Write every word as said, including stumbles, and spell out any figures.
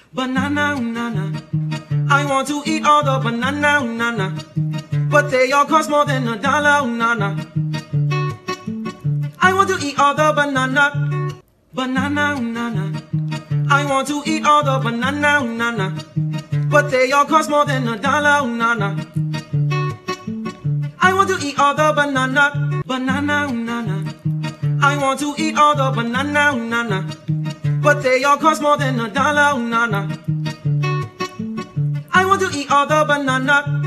banana, banana. I want to eat all the banana, banana, but they all cost more than a dollar, banana. I want to eat all the banana, banana, banana. I want to eat all the banana, banana, but they all cost more than a dollar, banana. I want to eat all the banana, banana, banana. I want to eat all the banana, banana, but they all cost more than a dollar, banana. I want to eat all the banana.